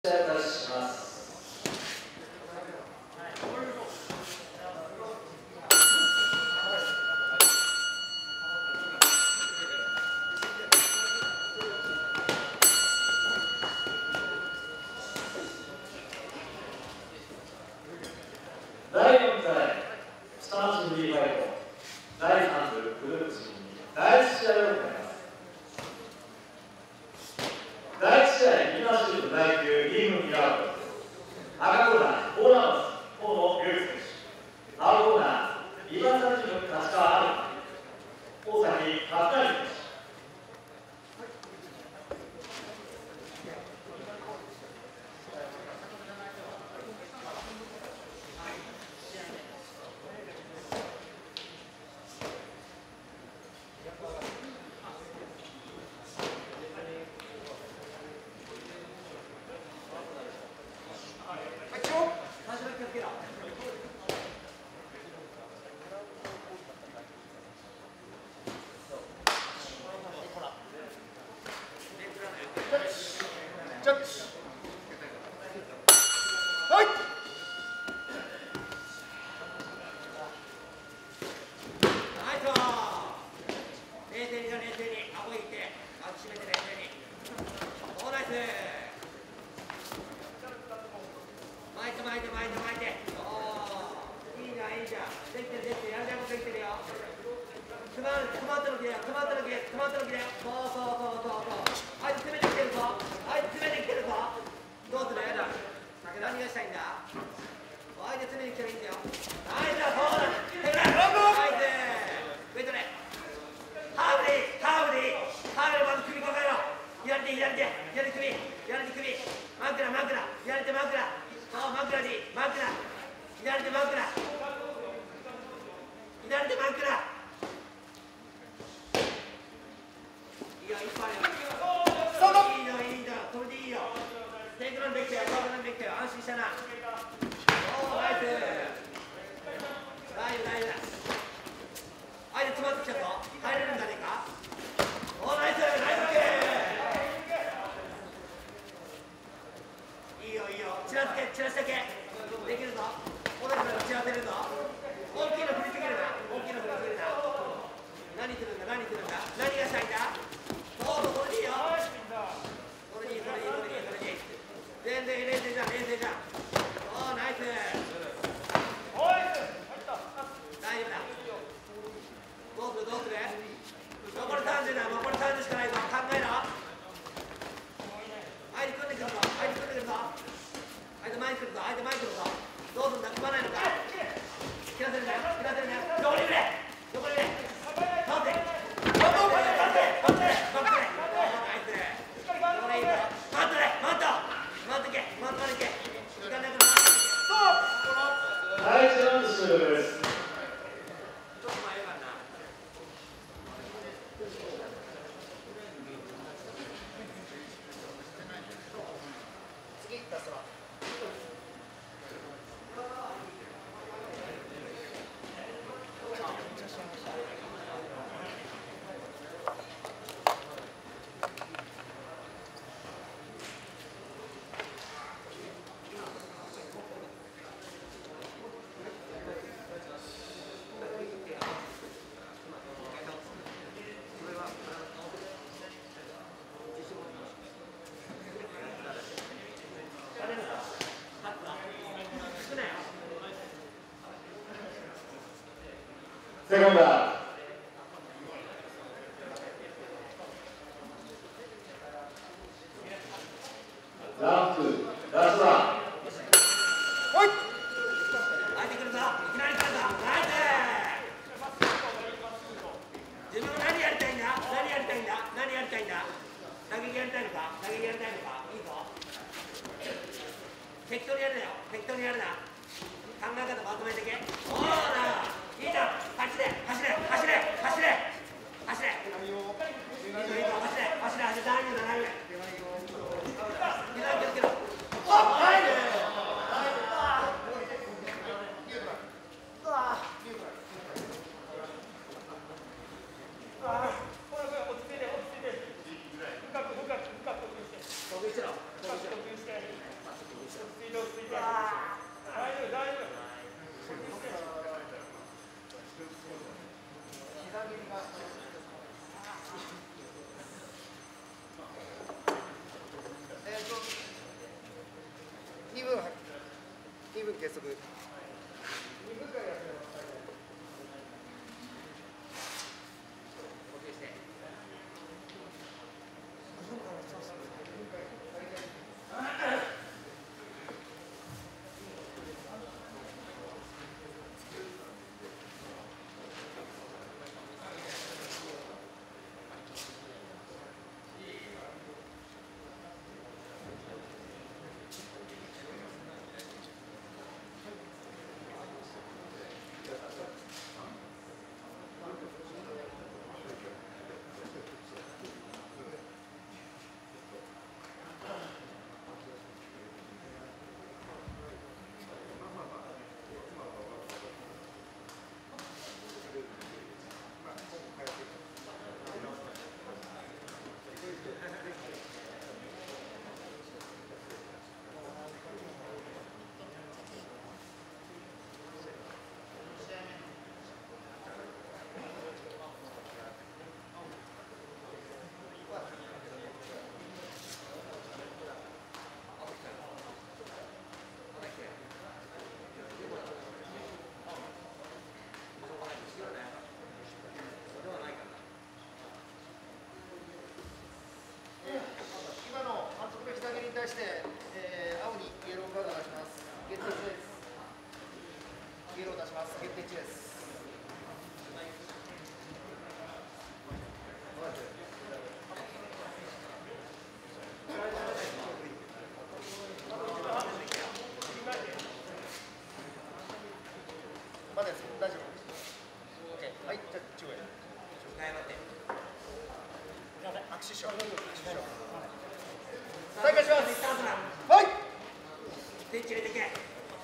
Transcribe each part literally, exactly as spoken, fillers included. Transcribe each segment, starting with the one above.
お願いいたします。だいよんかいスタンスフリーファイトだいさん部グループ ジー だいいち試合を行います。だいいち試合リーダーシップだいきゅうリーグミラーブ赤コーナーオーナーマス河野祐介選手、青コーナー岩崎チーム立川ある大崎勝成選手。セコンダーランプラストラン適当にやるなよ、適当にやるな。考え方まとめてけ。おーな、いいじゃん。走れ、走れ、走れ、走れ、走れ。いいぞ、いいぞ、走れ、走れ、走れ、何秒だ、何秒。気をつけろ。おっ、入る。得意してろ、得意してろ。 計測。対して、えー、青にイエローカードを出します。決定値です。イエローを出します。決定値です。まだです。大丈夫。OK。はい、じゃあ中へ。握手しよう。握手しよう。再開します。はい。 スイッチ入れてけ。行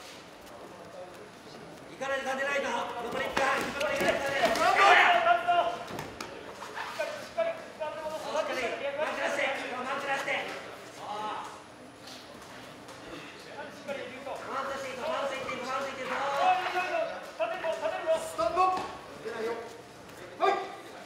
かないと勝てないぞ。残りいっかい。残りいっかい。しっかり。マーク出して。マーク出して。マウントしていこう。マウントしていこう。マウントしていこう。 スタンド。出ないよ。はい。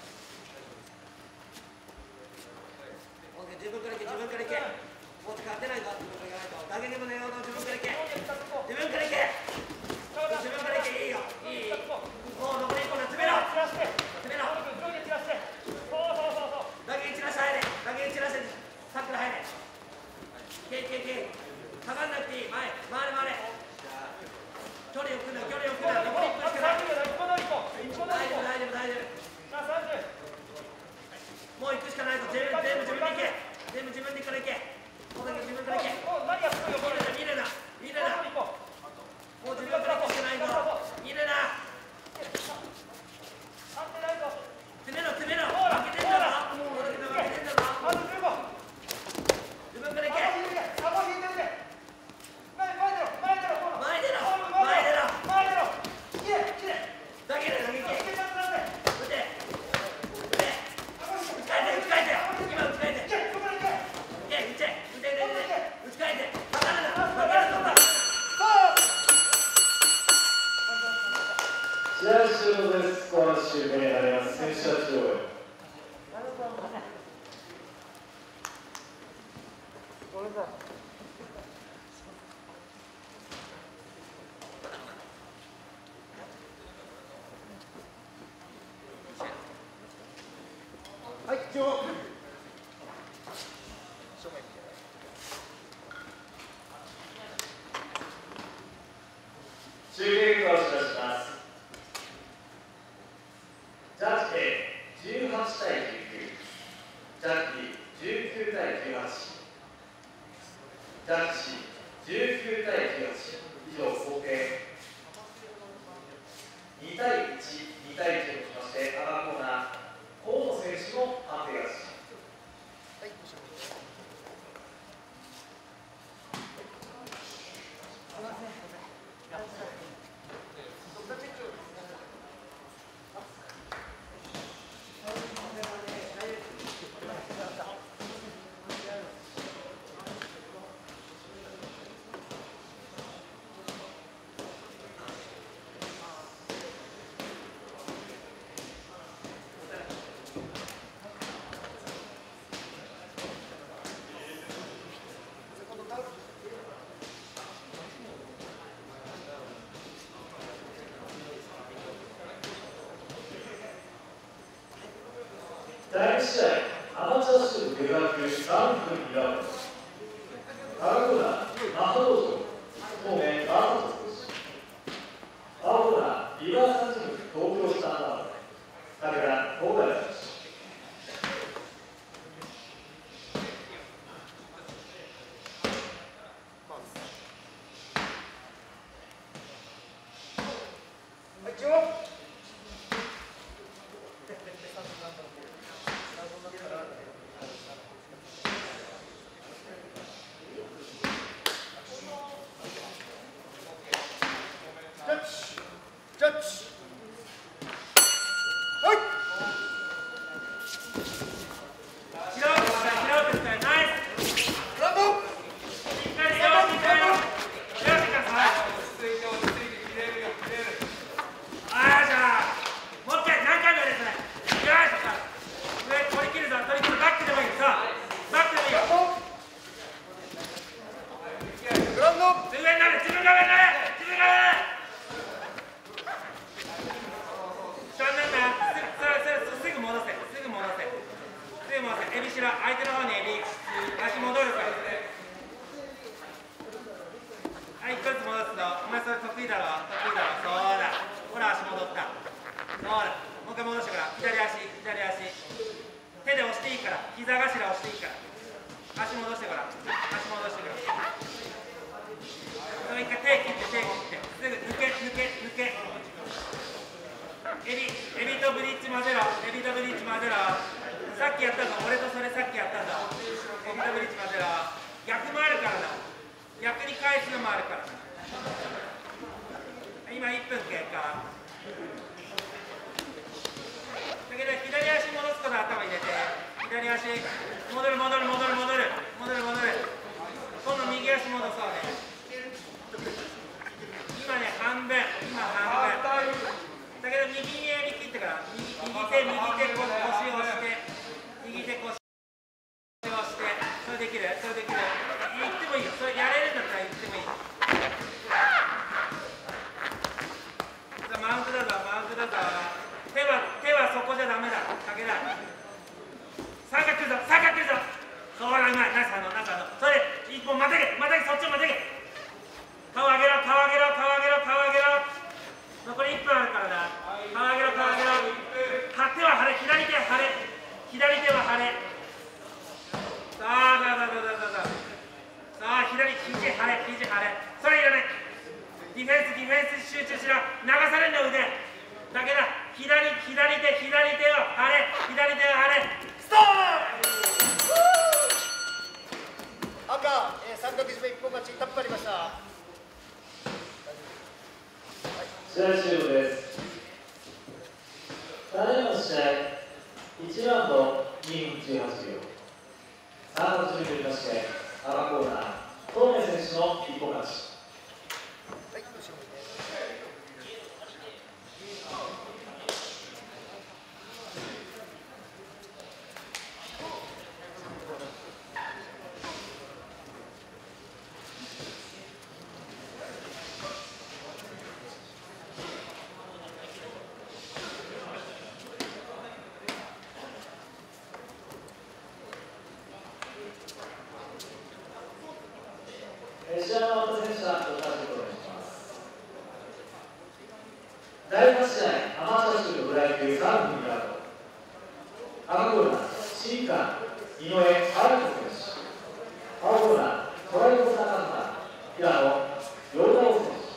自分からいけ。自分からいけ。もう勝てないぞってこと言わないと。打撃もね、自分からいけ。自分からいけ。自分からいけ。いいよ。いい。もう残りいっこだ。詰めろ。詰めろ。打撃散らして入れ。打撃散らしてタックル入れ。けいけいけい。下がんなくていい。前。回れ回れ。距離を置くな。距離を置くな。残りいっこしかない。大丈夫大丈夫大丈夫。もう行くしかないぞ。全部全部自分で行け。全部自分でから行け。ここだけ自分から行け。見るな、見るな、見るな。もう自分から行くしかないぞ。見るな。詰めろ、詰めろ。負けてんだろ。もう負けてんだろ。自分から行け。前出ろ、前出ろ。だけで投げて。打て。打ち返せ、打ち返せ。今打ち返せ。 試合終了です。スコア終了になります。選手たちをはい、一応。 終結果を知らせます。ジャッジ A じゅうはちたいじゅうきゅう、ジャッジ B じゅうきゅうたいじゅうはち、ジャッジ C じゅうきゅうたいじゅうはち、以上合計にたいいち、にたいいちとしまして、赤コーナー、河野選手の判定勝ち。 はい、後ろに。 だいいち試合、アマチュアシュート下段級さんぶんにラウンド。赤コーナー、マハ道場、当面バートトス。青コーナー、リバーサチーム東京スタンダード。武田東大選手。試合終了です。ただいまの試合、いちラウンドにふんじゅうはちびょう。さんの準備によりまして、赤コーナー、東明選手の一本勝ち。試合の終わった選手はご退場お願いします。だいはち試合、アマチュア州のフライ級さんぶんにラウンド。赤コーナー、新館、井上春人選手。青コーナー、トライコスタカンタ、平野、ヨルダオ選手。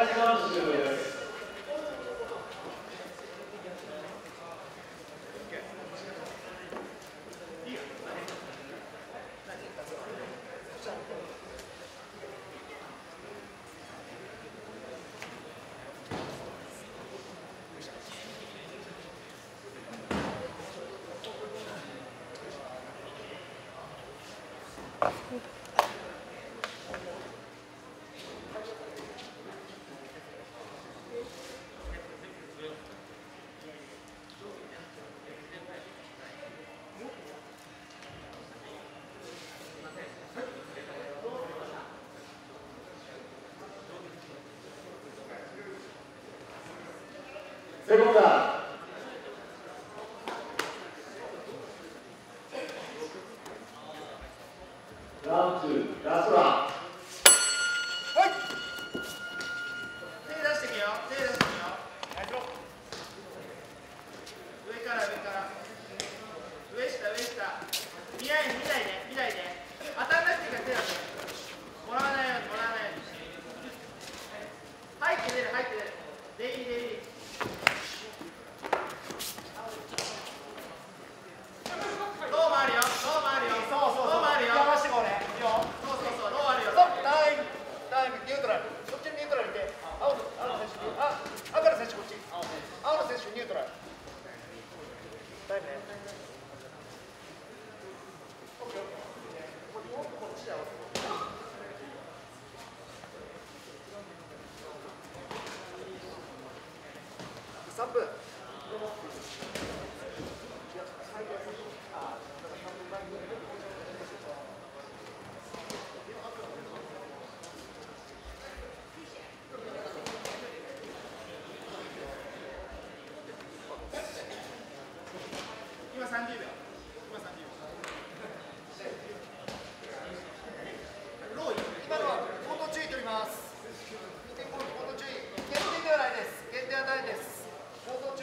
セットラウンド終了です。セコンダーラウンドツーラストラン。 はい手出してけよ手出してけよ上から上から上下上下見ない見ないで見ないで当たらなくていいから手出してもらわないようにもらわないように入って出る入って出る出入り出入りローもあるよローもあるよそうそうそうローもあるよ騙してこれいいよそうそうそうローあるよタイムタイムニュートラルそっちにニュートラルいて青の青の選手あ赤の選手こっち青の選手ニュートラルタイムねさんぷん今さんじゅうびょう今さんじゅうびょうローイ今のは口頭注意取ります口頭注意限定ではないです限定はないです口頭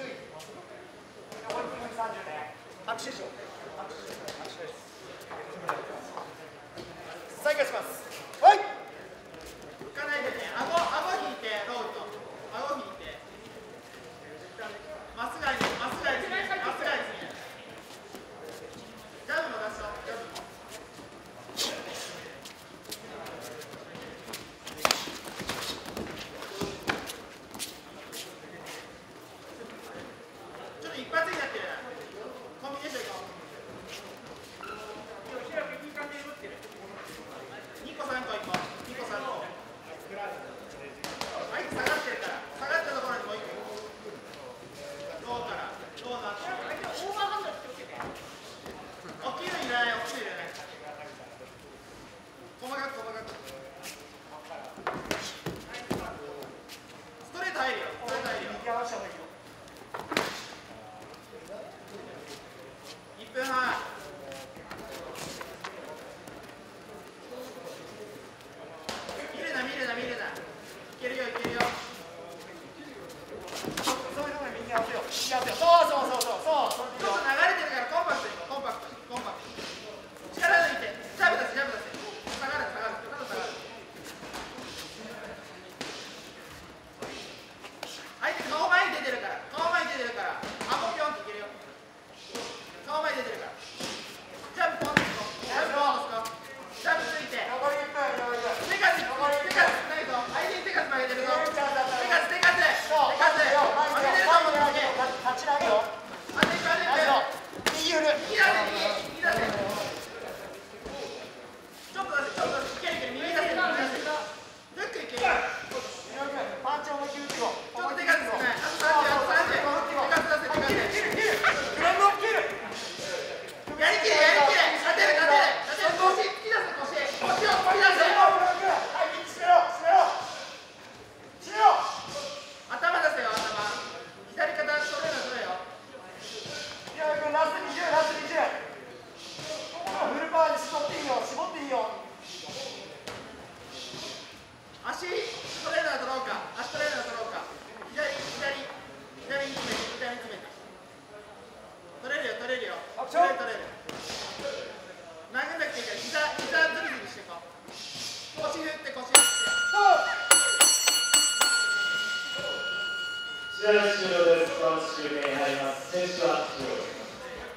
試合終了です。まず終点に入ります。選手は終了です。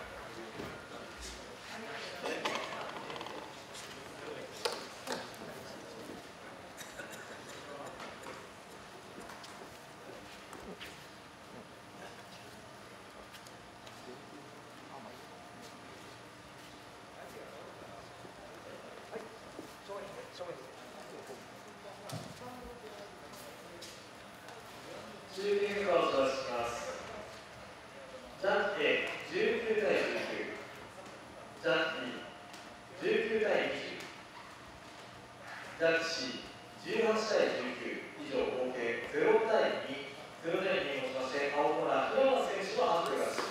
中継結果をお知らせします。ジャッジ A じゅうきゅうたいじゅうきゅう、ジャッジ B じゅうきゅうたいにじゅう、ジャッジ C じゅうはちたいじゅうきゅう、以上合計ゼロたいに、ゼロたいにをもちまして青コーナー平野選手の判定勝ち。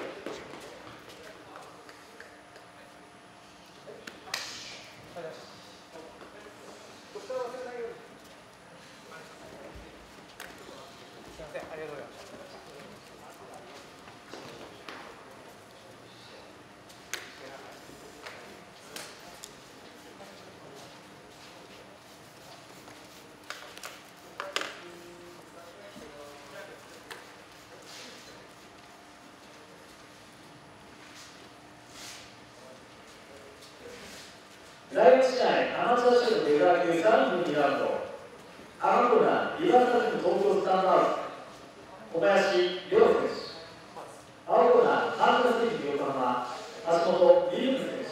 第よん試合、アマチュアシュートレギュラー級さんぶんにラウンド。赤コーナー、リバーサル東京スタンドアウト、小林亮選手。青コーナー、ハーフステージ横浜、橋本リリー選手。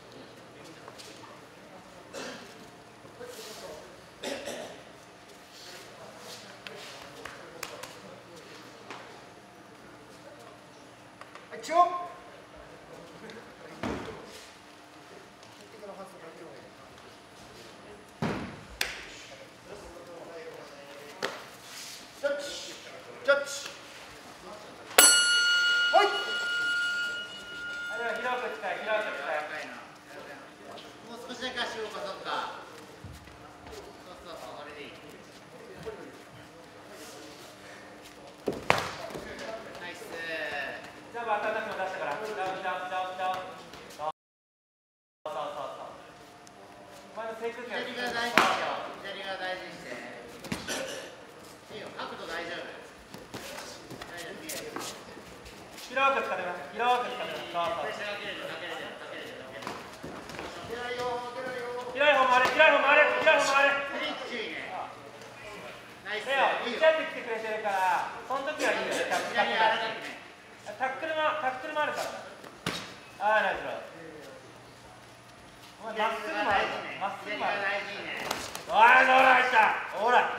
一応ジャッジジャッジはいあれは広く近い広く近いもう少しだけ足を動かそうか。そうそうそう、それでいい。ナイス。 ジャンプ当たらなくても出したからジャンプジャンプジャンプジャンプジャンプそうそうそうそうお前のテイク左側大事ですよ。左側大事にして。いいよ、角度大丈夫。大丈夫、見える。 広く使ってます広く使ってますそうそうプレッシャーかけるかけるかけるかける。 出ないよ出ないよ。 広い方回れ広い方回れ広い方回れフリッチいいね。ナイス。 レオいいよ。 打ち合ってきてくれてるからその時はいいよ使って左側荒かくね。 タックルもタックルもあるからああナイスローお前まっすぐもあるからまっすぐもある左側大事ね。 おいほら入ったほら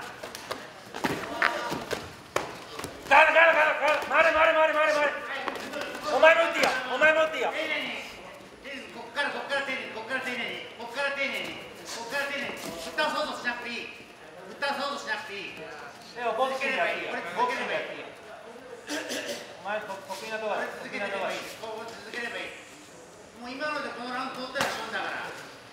ガルガルガルガル回れ回れ回れ回れ回れお前も打っていいよお前も打っていいよ丁寧に。こっからこっから丁寧にこっから丁寧にこっから丁寧にこっから丁寧に。振ったそうとしなくていい。振ったそうとしなくていい。 レオボクシングやっていいよボクシングやっていいよお前得意なところ続ければいい。こう続ければいい。もう今のでこのラウンド取ったら勝負だから。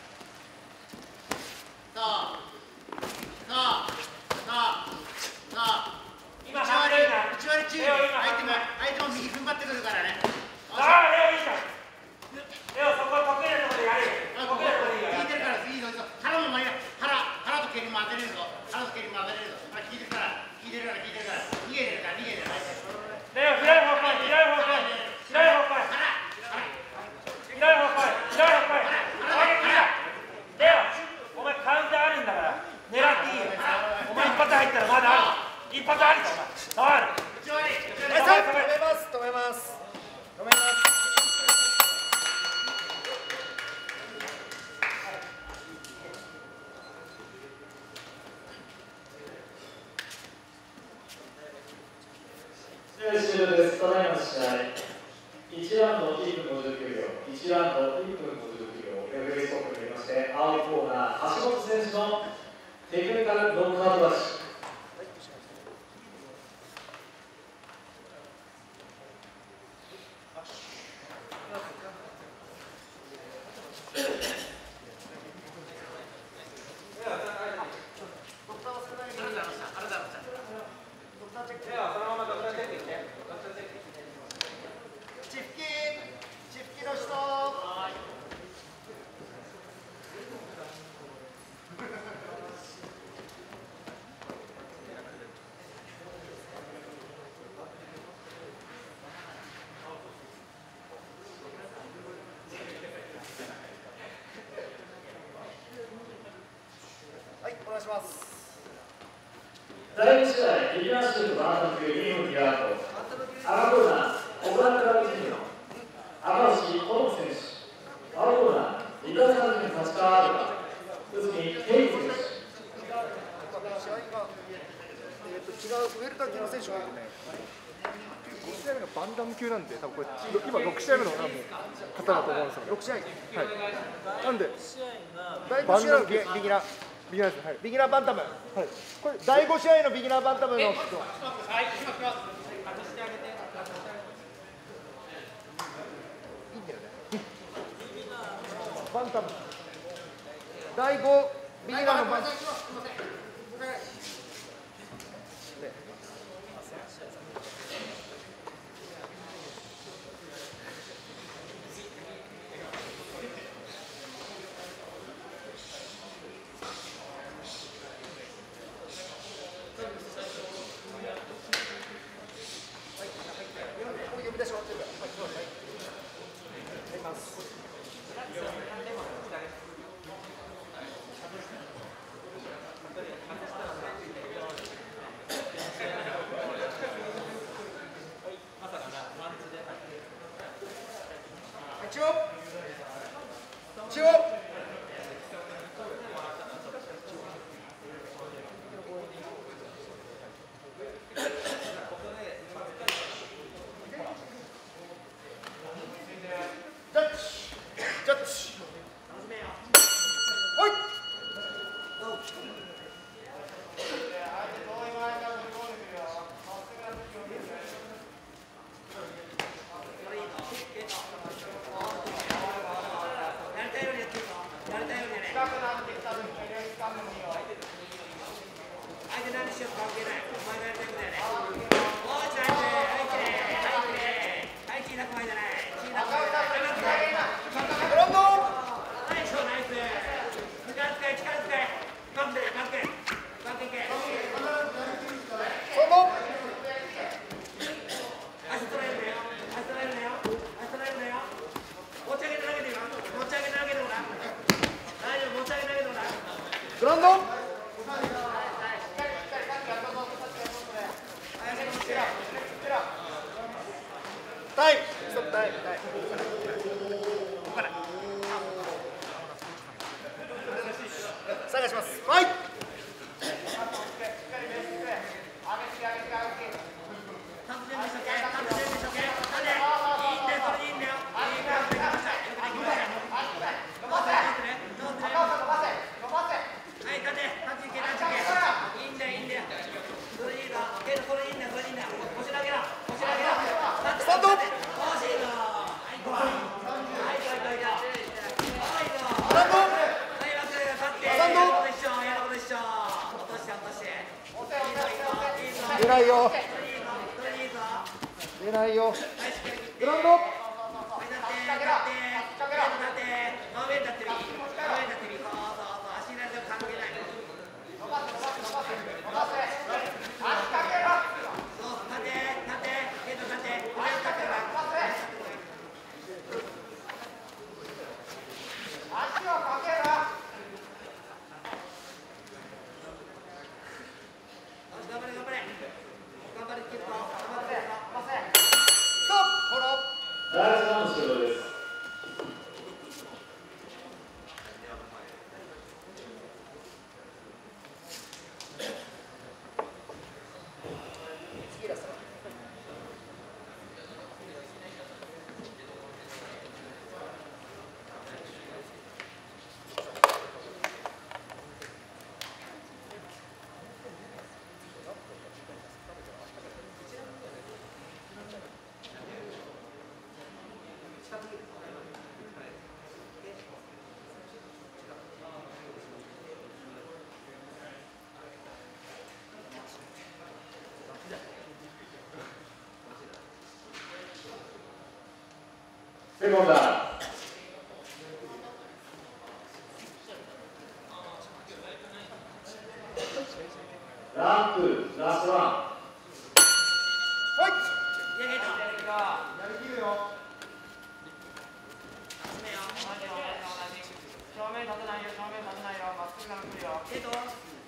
そうそうそうそう。 今一割半分だ一割注意。 レオ今相手も半分相手も右踏ん張ってくるからね。 ああレオいいじゃんレオそこ得意なところでやれ得意なところでいいよ聞いてるからいいぞいいぞ。腹も前腹腹と蹴りも当てれるぞ。腹と蹴りも当てれるぞ。ほら聞いてるから聞いてるから聞いてるから逃げてるから逃げてるから。 レオ広い方向い広い方向い広い方向い広い方向い広い方向い上げ切ったレオお前カウンターあるんだから狙っていいよお前一発入ったらまだある一発あるからある一割止めます止めます止めます試合終了です。ただいまの試合、いちラウンドいっぷんごじゅうきゅうびょう、いちラウンドいっぷんごじゅうきゅうびょう、レフェリーストップによりまして、青いコーナー、橋本選手のテクニカルノックアウト勝ち。 探します。 第一試合、フィギュアシュートバンタム級にふんギアート、赤コーナー、小倉クラブチームの赤星智樹選手、青コーナー、三田さんに立川あるか、内海圭一選手。 試合が、えー、と違うウェルター級の選手がいるね。ご試合目がバンダム級なんで、多分これ今ろく試合目の多分方だと思うんですよ。ろく試合。はい。なんでだいご試合のビビギナービギナーです。はい。ビギナーバンタム。はい。これだいご試合のビギナーバンタムの人。はい。今来ます。いいんだよね。バンタム。だいごビギナーのバンタム。中央中央ジャッジジャッジはいグラウンドタイムストップタイムタイム探しますはい出ないよ出ないよグラウンド第一ラウンド終了です。セコンダーランプラストワンはいやりきるよ正面立てないよ正面立てないよまっすぐなら来るよ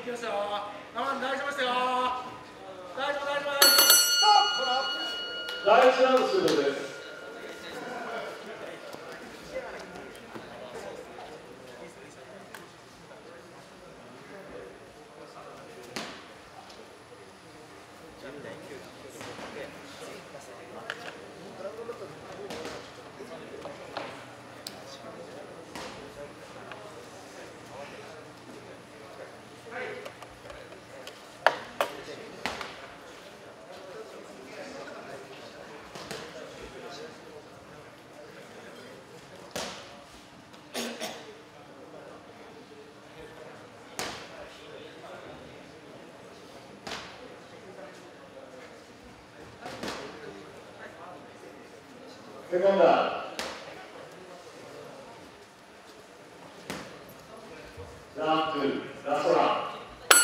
いきますよ。我慢大丈夫ですよ。大丈夫大丈夫。ストップ。 第一ラウンド終了です。セコンダーランプラストラン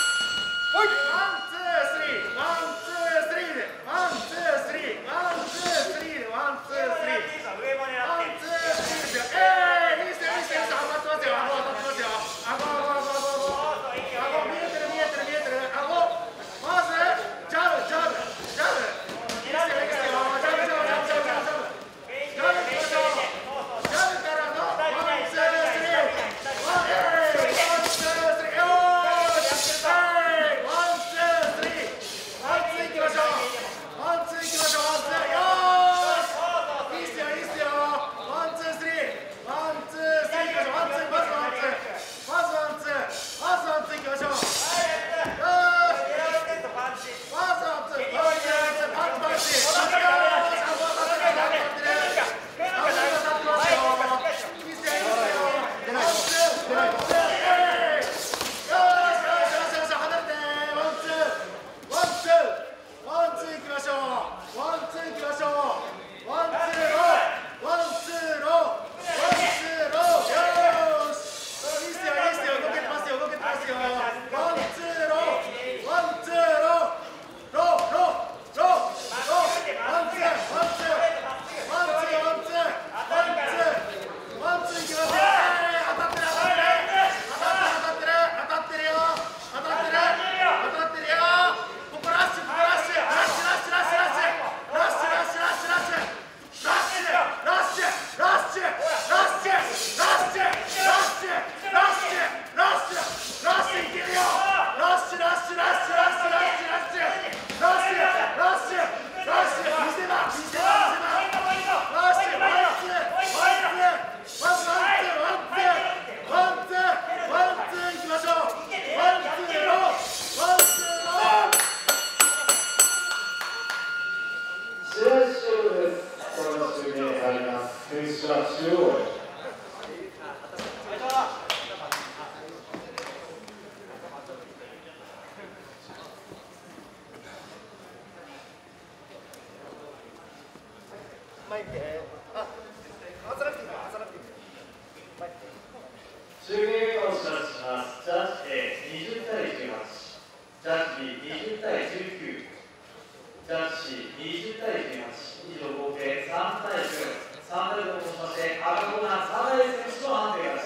終了結果をお知らせします。ジャッジ A にじゅうたいじゅうはち、ジャッジ B にじゅうたいじゅうきゅう、ジャッジ C にじゅうたいじゅうはち、以上合計さんたいじゅう、さんたいと申しまして赤コーナーサナエ選手の判定です。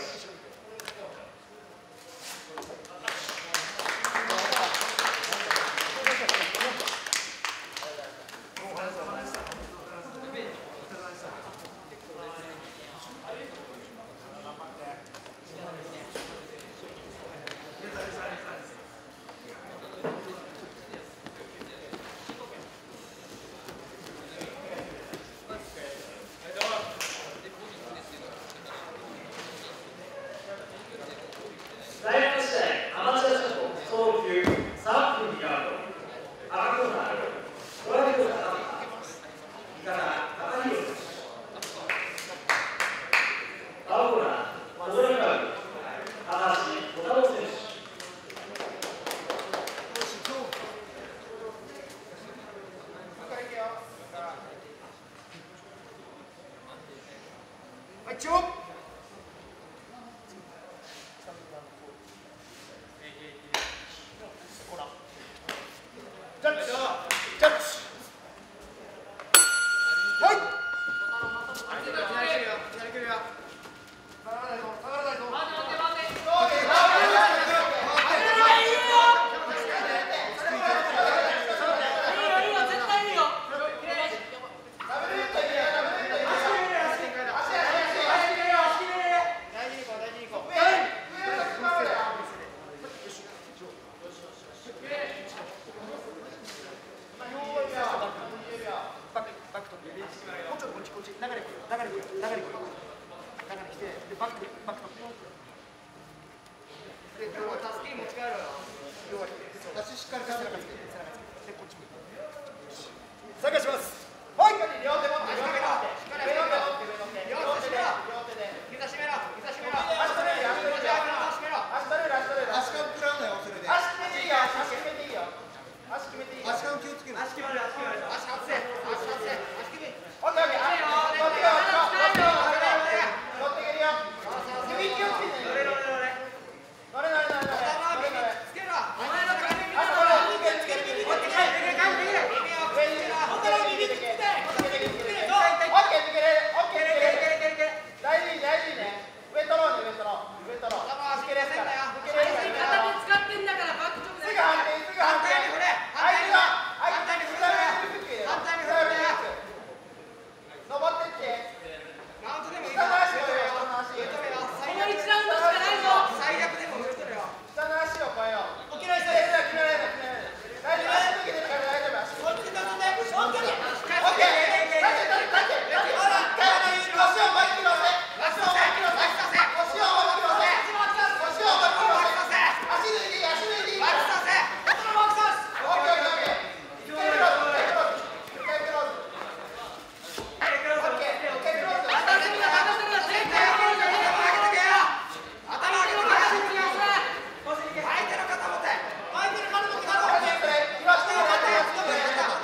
お疲れ様でした。 足しっかり背中つけて背中つけてこっち向いて再開しますはい両手持って両手持ってしっかり両手持って両手で両手で膝締めろ膝締めろ足取れる足取れる足取れる足取れる足が膨らんだよそれで足決めていいよ足決めていいよ足決めていいよ足が気をつける足決まる足決まる足外せ足外せ足決めオッケーオッケー乗ってよ乗ってよ乗ってけるよ首気をつけて乗れ乗れ乗れ乗れ乗れ乗れ乗れ頭耳つけろお前の髪見てろつける耳つける耳をつける耳をつける耳つけてオッケーつけるオッケーつける大事大事ね上取ろうね上取ろう上取ろうつけるやつからつけるやつから使ってんだからバック直すぐ反転すぐ反転あいつはあいつは反対に振る登ってってマウントでもいい下の足を越えよう下の足このいちラウンドしかないぞ最悪でも上取るよ下の足を越えよう決められない決められない大丈夫足抜けてるから大丈夫足抜けてるオッケーオッケー立って立って立って腰を前に乗せ足を前に乗せ腰を前に乗せ腰を前に乗せ足抜いていい足抜いていいマックスさせマックスさせオッケーオッケーオッケー一回クローズ一回クローズオッケーオッケークローズ私には任せるな正解を頭上げてけよ頭上げてけ相手相手の肩持て相手の肩持って肩持って今してる肩持って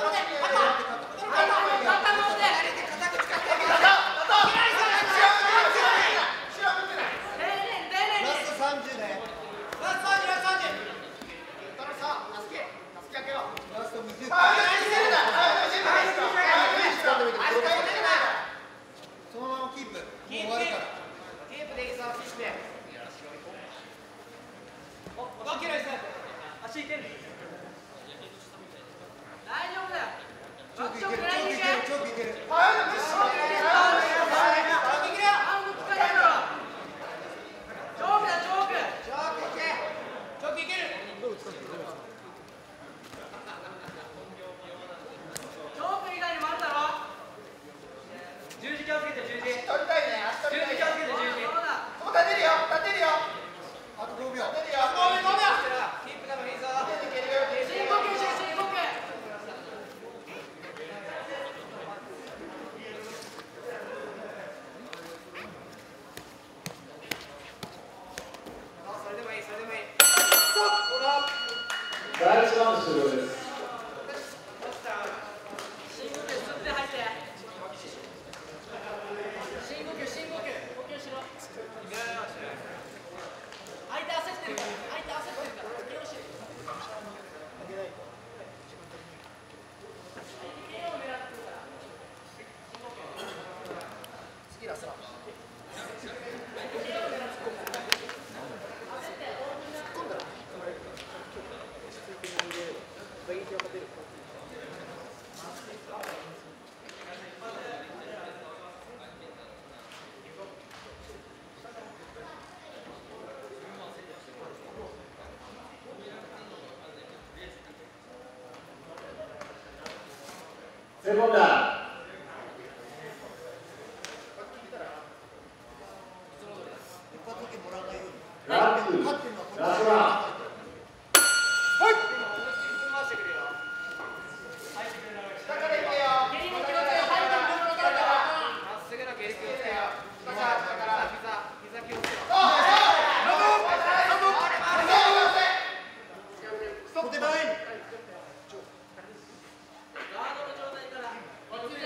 そのままキープもう終わるからキープでいいぞキープでオッケーです足いける大丈夫だよチョークいけるバック直ぐらいに行けチョークいけるはいプッシュオッケーいけるよあんの疲れるよチョークだチョークチョークいけチョークいけるチョーク以外にもあるだろ十字気をつけて十字足取りたいね足取りたいね十字気をつけて十字そうだもう立てるよ立てるよあとごびょう立てるよごびょうごびょうキープでもいいぞ立てていけるよ深呼吸しろ深呼吸それでもいいそれでもいい第一ラウンド終了です。 深呼吸吸って吐いて深呼吸深呼吸呼吸しろ相手焦ってるから相手焦ってるからよろしい次ラストセコンダー。ラップ、ラストラン。 ガードの状態から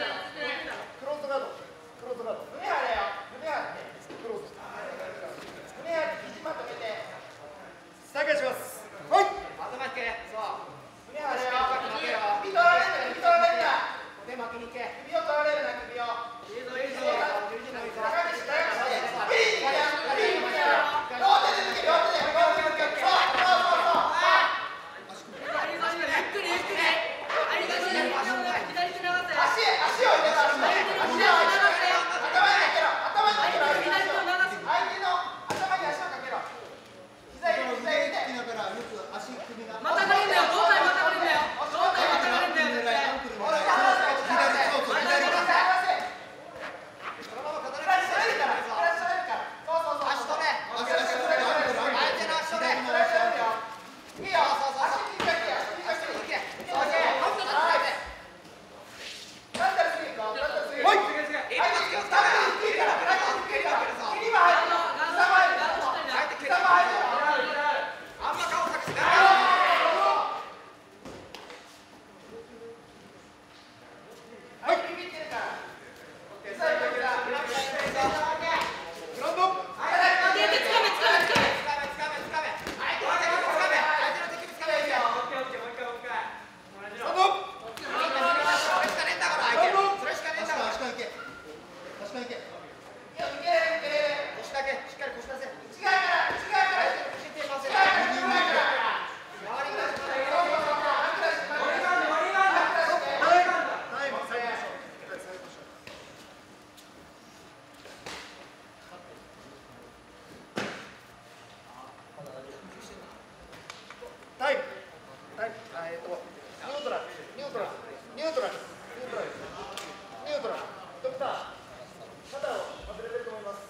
タイムタイムあえっとニュートラルニュートラルニュートラルニュートラルニュートラルドクター肩を外れてると思います。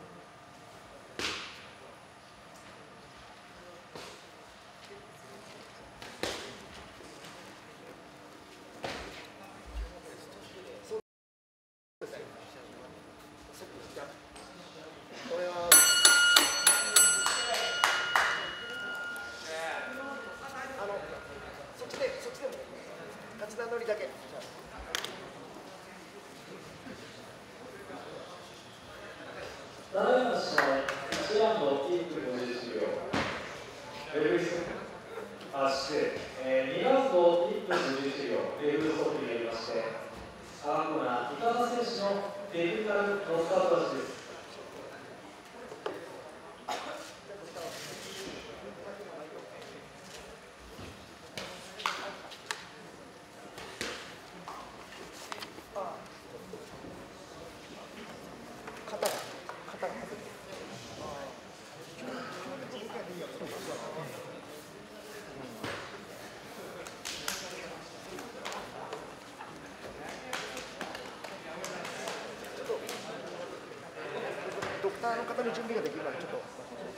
これはあのそっちでそっちでも勝ち名乗りだけ。 ただいま試合、いちラウンドいっぷんごじゅういちびょう、レベルスあして、えー、にラウンドいっぷんごじゅういちびょう、レベルストップになりまして、赤コーナー、伊川選手のテクニカルノックアウト勝ちです。 ドクターの方の準備ができるまでちょっと。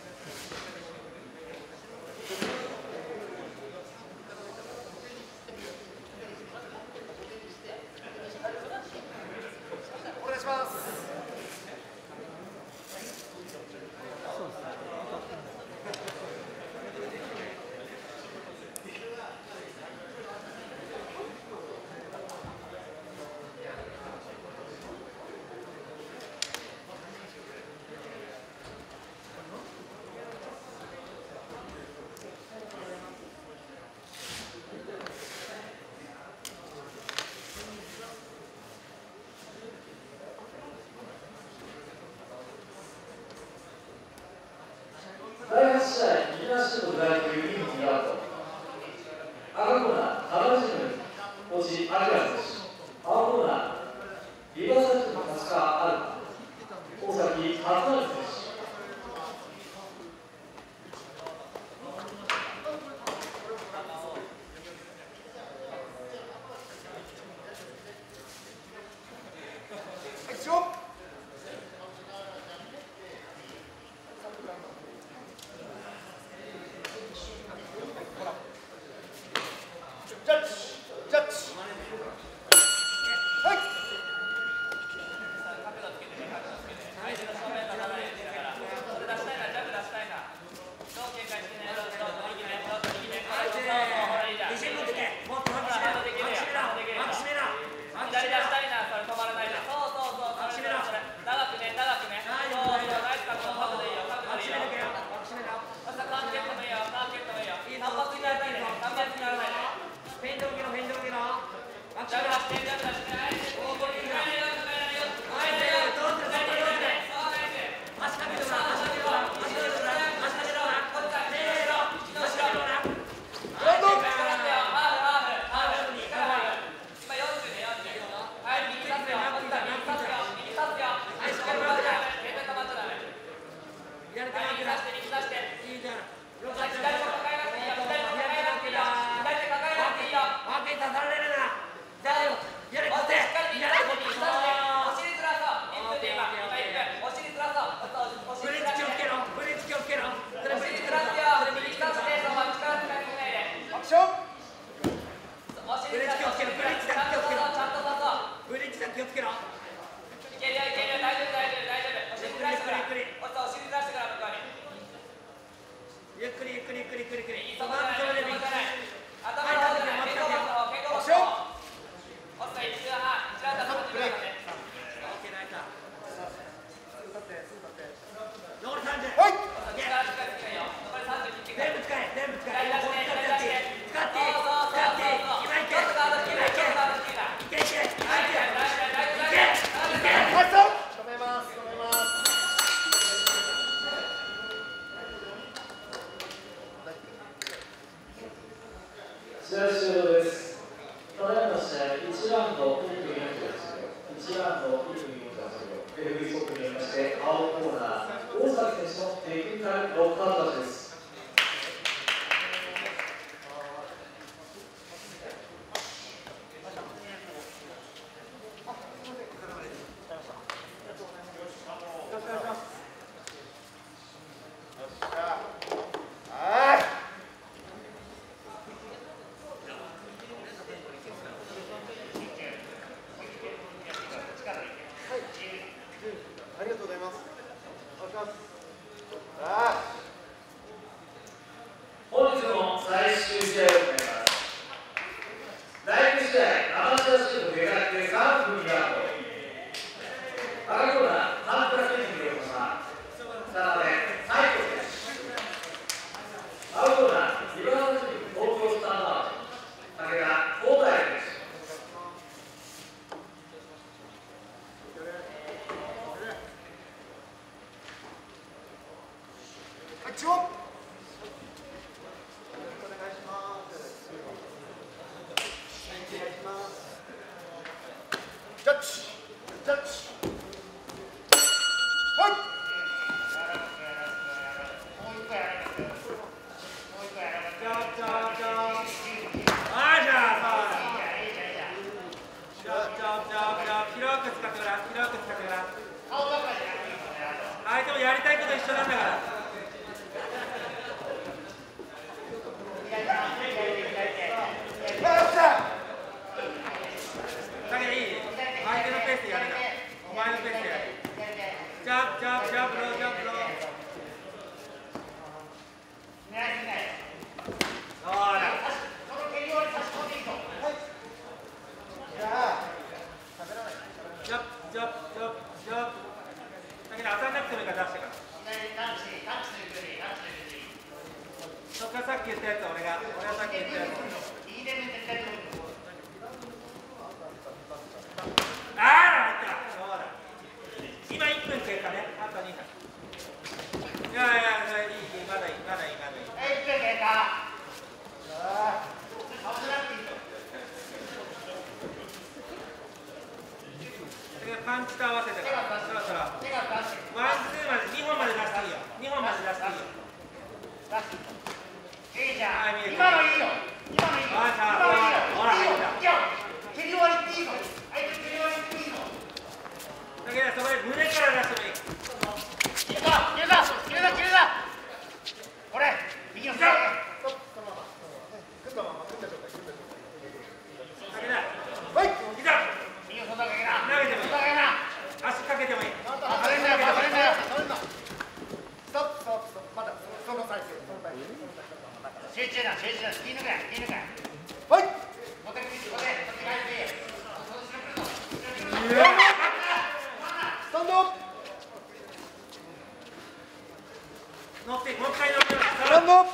お願いします。 だいはち試合、右足のフライというにのアウト。赤コーナー、カバージム、星明選手。青コーナー、リバーサイドの立川アルカ。大崎初成選手。 ジャッジジャッジはい自信持ってけもっとマック締めろマック締めろマック締めろマック締めろそうそうそうマック締めろ長くね長くねそうそうナイスカット角でいいよ角でいいよマック締めろカーケットもいいよカーケットもいいよ単発にならないで単発にならないでフェイント受けろフェイント受けろマック締めろジャブ出してジャブ出しておーこれいいなはいどうするどうするどうする足かけろな足かけろな足かけろな足かけろなこっちだせーの足かけろなラウンドアクションブレッジ気をつけろブレッジだけ気をつけろブレッジだけ気をつけろいけるよいけるよ大丈夫大丈夫大丈夫お尻ずらしてからお尻ずらしてから向こうにゆっくりゆっくりゆっくりゆっくりゆっくりいいとこじゃないいいとこじゃない頭の方じゃない肩甲骨の方肩甲骨の方おっさん一中半一中半ブレーキオッケーナイスだ残りさんじゅうはい残りさんじゅう全部使え全部使え使って使って使って今いけ今いけいけいけいけいけいけはいそう止めます止めます試合終了です。ただいまの試合、いちラウンドいっぷんよんじゅうはちびょう、いちラウンドいっぷんよんじゅうはちびょう、レフェリーストップによりまして、青コーナー、大崎選手のテクニカルノックアウト勝ちです。 ジャッジジャッジはい相手もやりたいこと一緒なんだから。だけどいい。相手のペースでやるな。お前のペースでやる。ジャンプジャンプジャンプロージャンプロー。ほら。ジャンプジャンプジャンプジャンプ。だけど当たんなくてもいいから出してから。そっからさっき言ったやつは俺が、俺がさっき言ったやつ。ああ、入った。そうだ。今いっぷん経過ね。あとにふん。いやいや、いい、まだいい、まだいい、まだいい。 いっぷん経過。 パンチと合わせてから、そろそろ。ワン、ツーまで、にほんまで出していいよ。にほんまで出していいよ。 いいじゃん。今のいいよ。今のいいよ。今のいいよ。 ほら、入った。 蹴り終わりっていいぞ。相手蹴り終わりっていいぞ。 だけど、そこで胸から出してもいい。 切るか、切るか、切るか、切るか。これ、右のスタート。 そのまま組んだまま組んだ状態組んだ状態だけど、 はい。 いざ。 右の外かけな。 投げてもいい。 外かけな。 足かけてもいい。 それんだよ、それんだよ、それんだ。ストップ、ストップ、ストップ、まだその再生、その再生。 集中だ、集中だ、気抜かない、気抜かない。 はい。 もてきて、もて、もて返して。 スタンド。 乗って、もう一回乗って。 スタンド。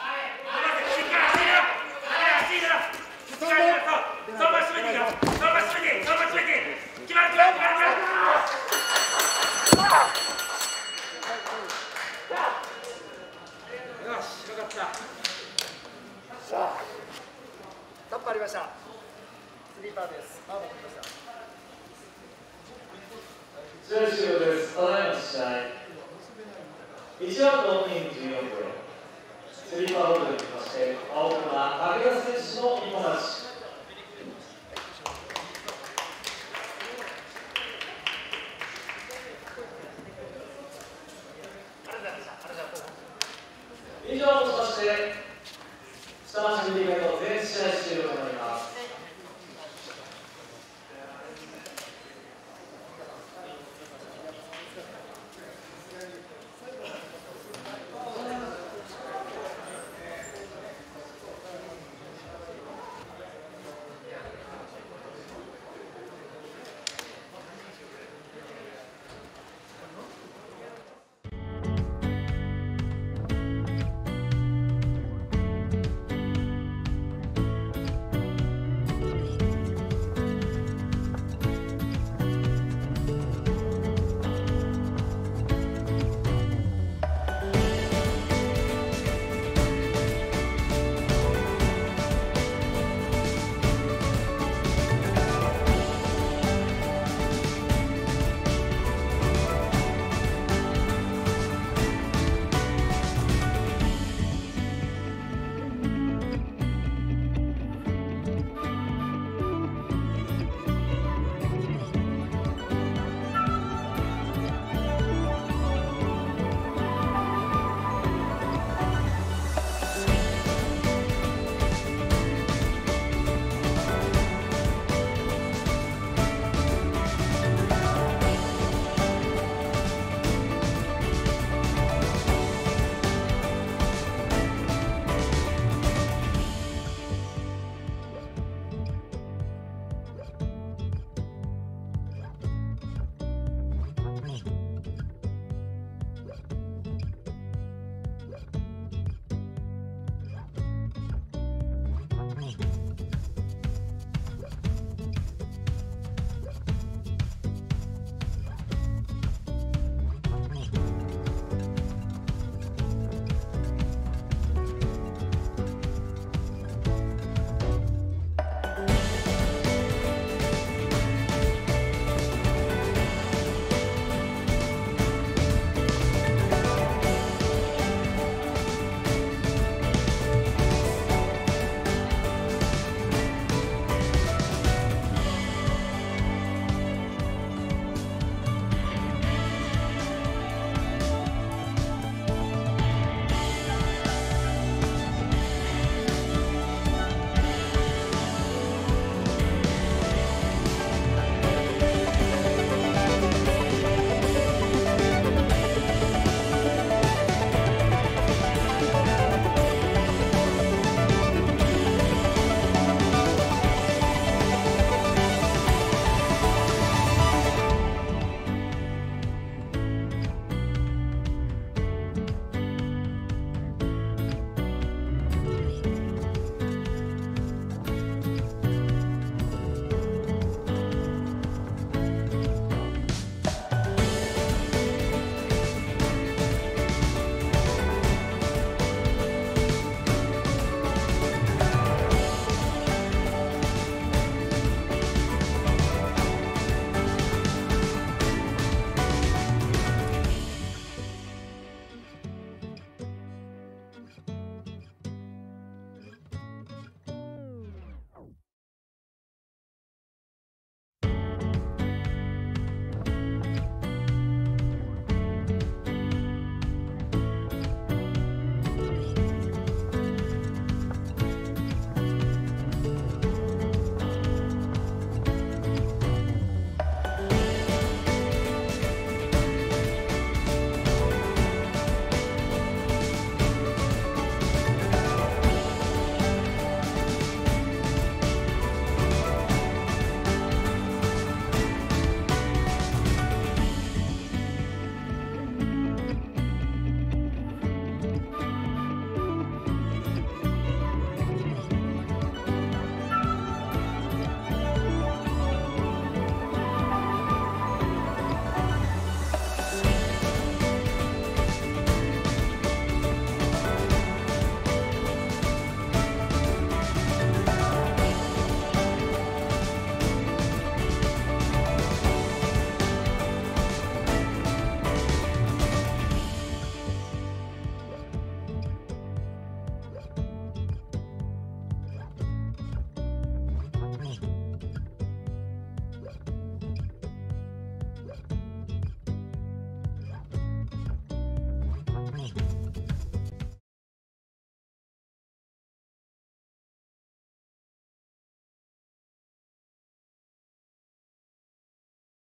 タップありました。スリーパーです。マーボー来ました。 試合終了です。ただいまの試合。いちラウンドにじゅうよんびょう。スリーパーボールできまして、青コーナー、武田選手の一本勝ち。以上としまして、下町フリーメイト全試合終了となります。